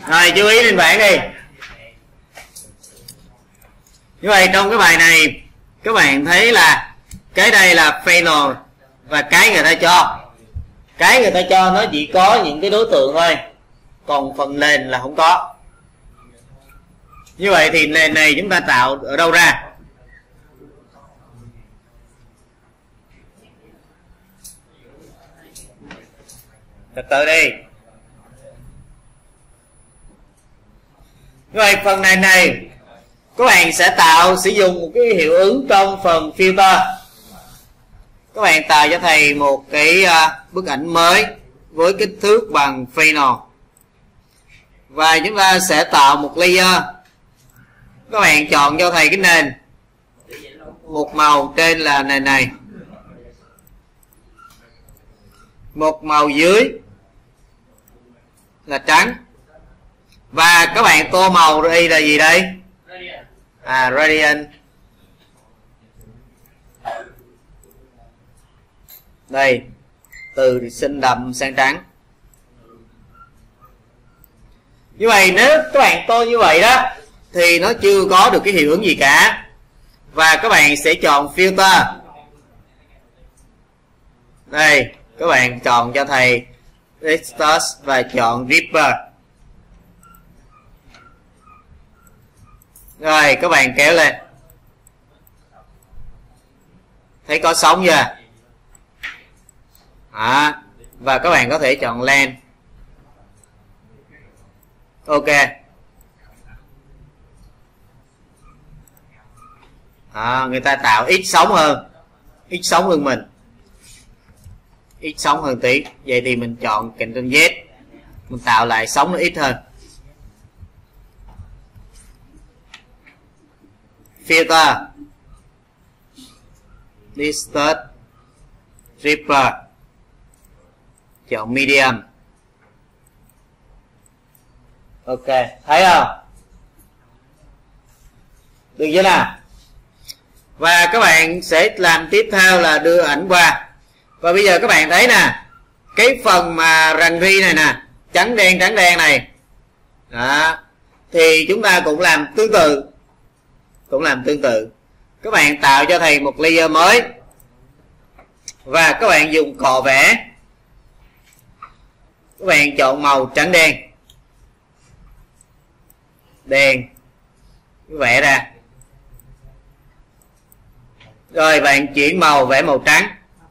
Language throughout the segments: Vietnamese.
Rồi chú ý lên bảng đi. Như vậy trong cái bài này các bạn thấy là cái đây là final và cái người ta cho. Cái người ta cho nó chỉ có những cái đối tượng thôi, còn phần nền là không có. Như vậy thì nền này chúng ta tạo ở đâu ra? Từ từ đi. Như vậy phần này các bạn sẽ sử dụng một cái hiệu ứng trong phần filter. Các bạn tạo cho thầy một cái bức ảnh mới với kích thước bằng final. Và chúng ta sẽ tạo một layer. Các bạn chọn cho thầy cái nền một màu trên là nền này, một màu dưới là trắng, và các bạn tô màu đây là gì đây? Gradient. Đây, từ xanh đậm sang trắng. Như vậy nếu các bạn tô như vậy đó thì nó chưa có được cái hiệu ứng gì cả. Và các bạn sẽ chọn filter. Đây, các bạn chọn cho thầy Distort và chọn Ripper. Rồi các bạn kéo lên. Thấy có sóng chưa? Và các bạn có thể chọn Lens. Ok. Người ta tạo ít sóng hơn. Ít sóng hơn mình. Ít sóng hơn tí. Vậy thì mình chọn Ctrl Z. Mình tạo lại sóng nó ít hơn. Filter, Distort, Ripper, chọn Medium. Ok, thấy không? Được chưa nào? Và các bạn sẽ làm tiếp theo là đưa ảnh qua. Và bây giờ các bạn thấy nè, cái phần mà rằn ri này nè, trắng đen này đó, thì chúng ta cũng làm tương tự. Các bạn tạo cho thầy một layer mới và các bạn dùng cọ vẽ. Các bạn chọn màu trắng đen, vẽ ra. Rồi bạn chuyển màu vẽ màu trắng,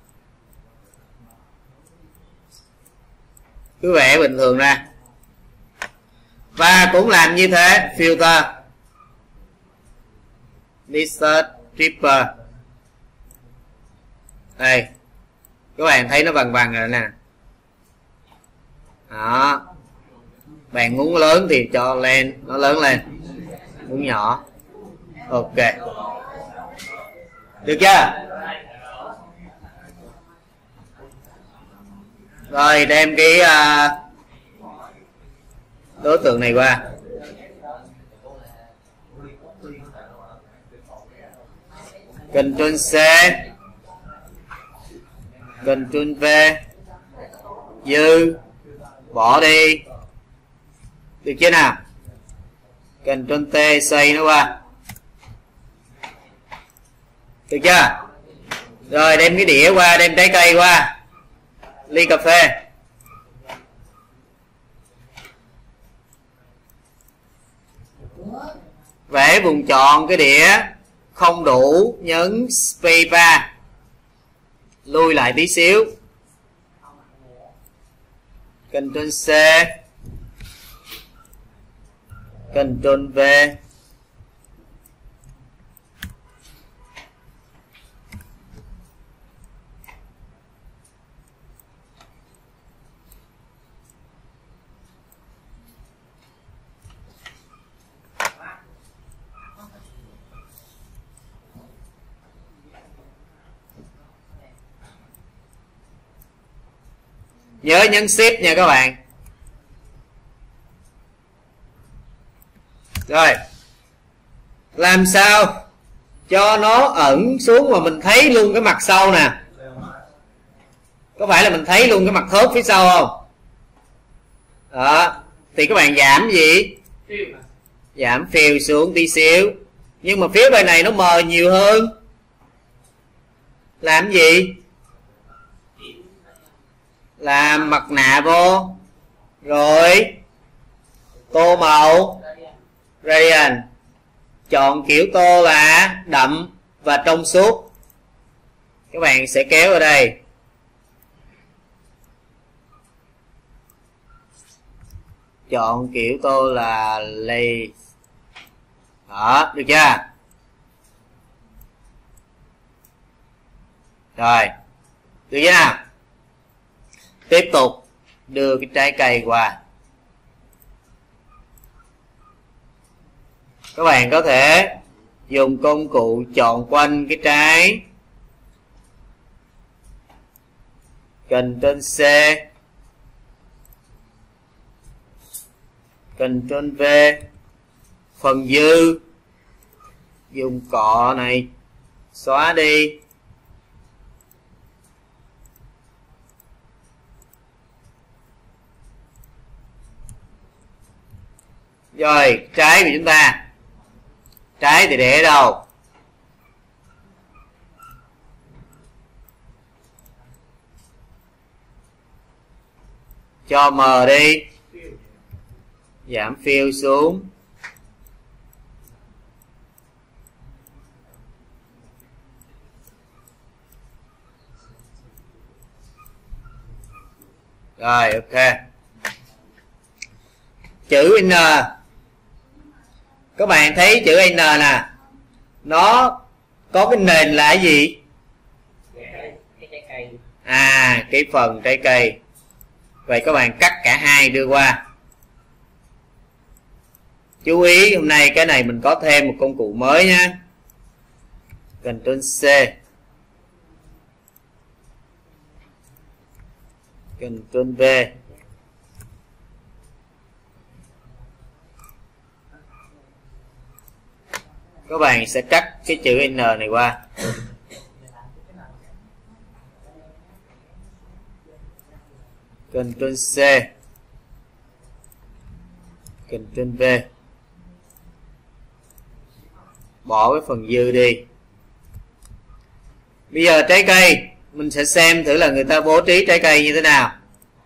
cứ vẽ bình thường ra. Và cũng làm như thế, filter, Distort, Ripper. Đây, các bạn thấy nó bằng rồi nè. Đó. Bạn muốn lớn thì cho lên, nó lớn lên. Muốn nhỏ. Ok. Được chưa? Rồi đem cái đối tượng này qua. Ctrl C, Ctrl V, dư, bỏ đi. Được chưa nào? Ctrl T, xoay nó qua. Được chưa? Rồi đem cái đĩa qua, đem trái cây qua, ly cà phê. Vẽ vùng chọn cái đĩa không đủ, nhấn spacebar, lui lại tí xíu, Ctrl C, Ctrl V. Nhớ nhấn Shift nha các bạn. Rồi, làm sao cho nó ẩn xuống mà mình thấy luôn cái mặt sau nè. Có phải là mình thấy luôn cái mặt thớt phía sau không? Đó. thì các bạn giảm gì? Giảm fill xuống tí xíu. Nhưng mà phía bên này nó mờ nhiều hơn. Làm gì? Làm mặt nạ vô. Rồi tô màu gradient. Chọn kiểu tô là đậm và trong suốt. Các bạn sẽ kéo ở đây. Chọn kiểu tô là lace. Đó, được chưa? Rồi, được chưa nào? Tiếp tục đưa cái trái cây qua. Các bạn có thể dùng công cụ chọn quanh cái trái. Ctrl C, Ctrl V. Phần dư dùng cọ này xóa đi. Rồi, trái của chúng ta. Trái thì để ở đâu? Cho mờ đi. Giảm fill xuống. Rồi, ok. Chữ N. Các bạn thấy chữ N nè, nó có cái nền là cái gì? À, cái phần trái cây. Vậy các bạn cắt cả hai đưa qua. Chú ý hôm nay cái này mình có thêm một công cụ mới nhé. Ctrl C, Ctrl V. Các bạn sẽ cắt cái chữ N này qua. Ctrl C, Ctrl V. Bỏ cái phần dư đi. Bây giờ trái cây, mình sẽ xem thử là người ta bố trí trái cây như thế nào.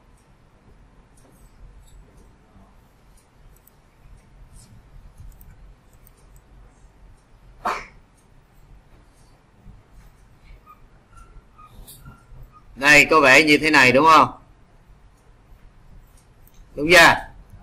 Đây, có vẻ như thế này đúng không? Đúng chưa?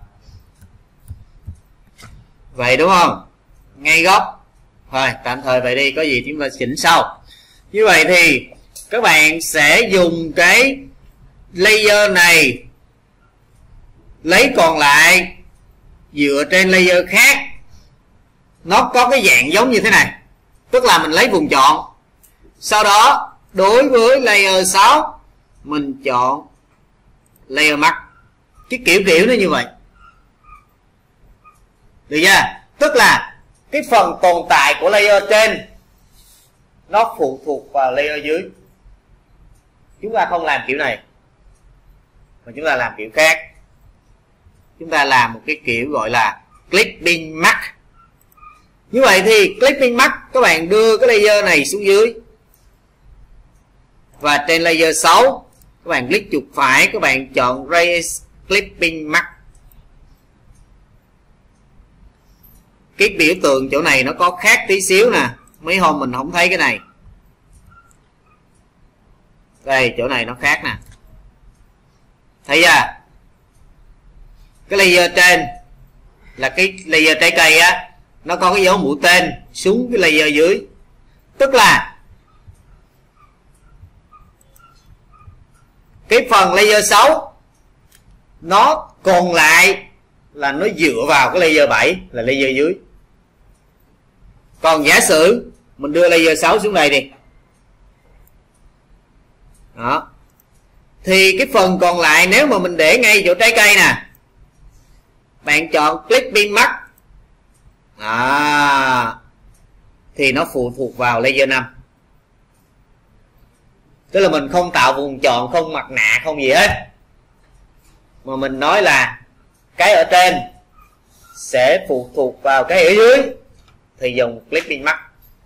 Vậy đúng không? Ngay góc. Thôi, tạm thời vậy đi, có gì chúng ta chỉnh sau. Như vậy thì các bạn sẽ dùng cái layer này lấy còn lại dựa trên layer khác. Nó có cái dạng giống như thế này. Tức là mình lấy vùng chọn. Sau đó đối với layer 6 mình chọn layer mask. Cái kiểu nó như vậy. Được chưa? Tức là cái phần tồn tại của layer trên nó phụ thuộc vào layer dưới. Chúng ta không làm kiểu này, mà chúng ta làm kiểu khác. Chúng ta làm một cái kiểu gọi là clipping mask. Như vậy thì clipping mask, các bạn đưa cái layer này xuống dưới. Và trên layer 6 các bạn click chuột phải, các bạn chọn Raise Clipping Mask. Cái biểu tượng chỗ này nó có khác tí xíu nè. Mấy hôm mình không thấy cái này. Đây, chỗ này nó khác nè. Thấy chưa? Cái layer trên là cái layer trái cây á, nó có cái dấu mũi tên xuống cái layer dưới. Tức là cái phần layer 6 nó còn lại là nó dựa vào cái layer 7 là layer dưới. Còn giả sử mình đưa layer 6 xuống đây đi. Đó. Thì cái phần còn lại nếu mà mình để ngay chỗ trái cây nè, bạn chọn Clipping Mask. Thì nó phụ thuộc vào layer 5. Tức là mình không tạo vùng chọn, không mặt nạ, không gì hết, mà mình nói là cái ở trên sẽ phụ thuộc vào cái ở dưới thì dùng clipping mask.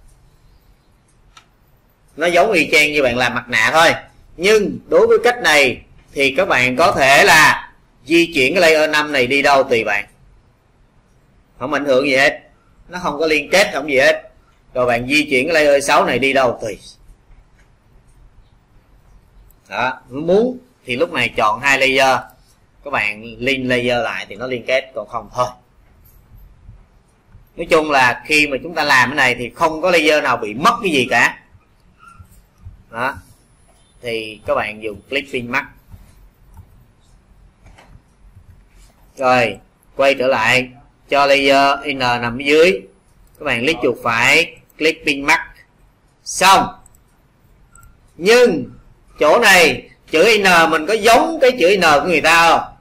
Nó giống y chang như bạn làm mặt nạ thôi, nhưng đối với cách này thì các bạn có thể là di chuyển cái layer 5 này đi đâu tùy bạn, không ảnh hưởng gì hết, nó không có liên kết không gì hết. Rồi bạn di chuyển cái layer 6 này đi đâu tùy. Đó, muốn thì lúc này chọn 2 layer, các bạn link layer lại thì nó liên kết, còn không thôi. Nói chung là khi mà chúng ta làm cái này thì không có layer nào bị mất cái gì cả. Đó, thì các bạn dùng clipping mask. Rồi quay trở lại cho layer N nằm ở dưới, các bạn click chuột phải clipping mask xong. Nhưng chỗ này chữ N mình có giống cái chữ N của người ta không?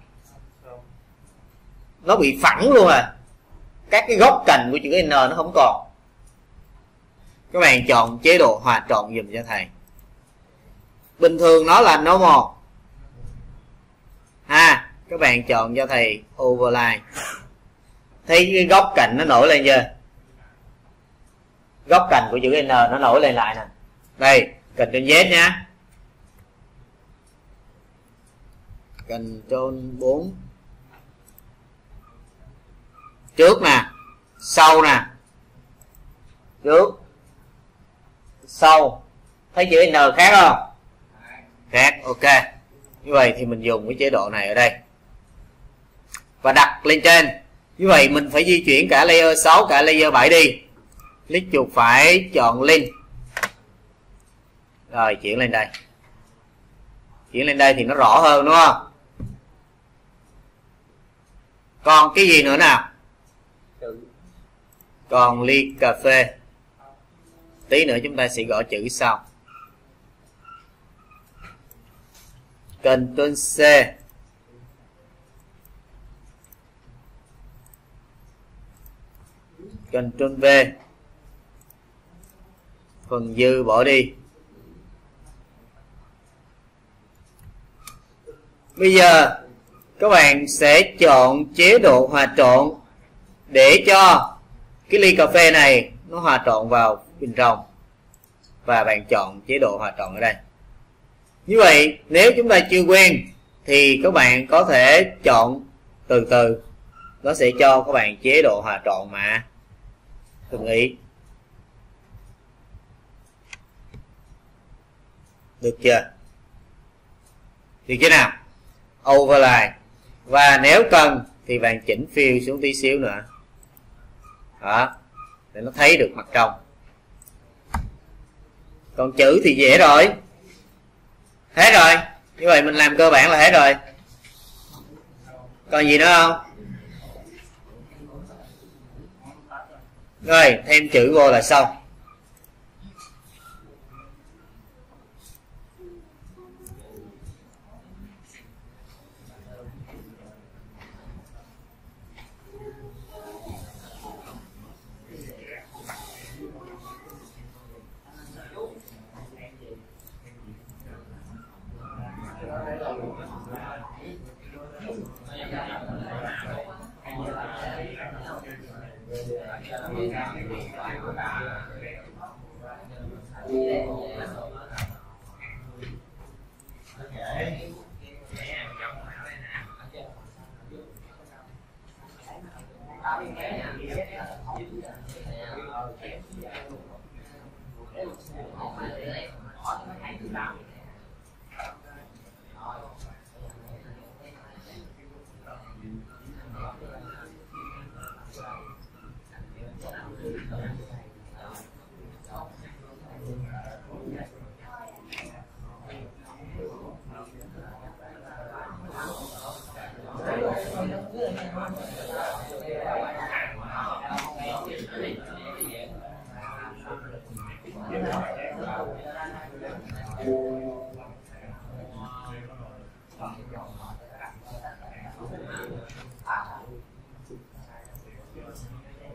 Nó bị phẳng luôn à, các cái góc cạnh của chữ N nó không còn. Các bạn chọn chế độ hòa trộn dùm cho thầy. Bình thường nó là normal ha, các bạn chọn cho thầy overlay. Thấy cái góc cạnh nó nổi lên chưa? Góc cạnh của chữ N nó nổi lên lại nè. Đây, Ctrl Z nhá, Ctrl 4. Trước nè, sau nè, trước sau. Thấy chữ N khác không? Khác, ok. Như vậy thì mình dùng cái chế độ này ở đây và đặt lên trên. Như vậy mình phải di chuyển cả layer 6 cả layer 7 đi. Click chuột phải chọn link. Rồi chuyển lên đây. Chuyển lên đây thì nó rõ hơn đúng không? Còn cái gì nữa nào? Còn ly cà phê. Tí nữa chúng ta sẽ gõ chữ sau. Ctrl C. Ctrl V. Phần dư bỏ đi. Bây giờ các bạn sẽ chọn chế độ hòa trộn để cho cái ly cà phê này nó hòa trộn vào bên trong. Và bạn chọn chế độ hòa trộn ở đây. Như vậy nếu chúng ta chưa quen thì các bạn có thể chọn từ từ, nó sẽ cho các bạn chế độ hòa trộn mà từng ý. Được chưa? Được chưa nào? Overlay. Và nếu cần thì bạn chỉnh fill xuống tí xíu nữa. Đó, để nó thấy được mặt trong. Còn chữ thì dễ rồi. Hết rồi. Như vậy mình làm cơ bản là hết rồi. Còn gì nữa không? Rồi thêm chữ vô là xong.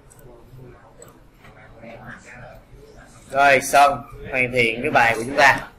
Rồi xong, hoàn thiện cái bài của chúng ta.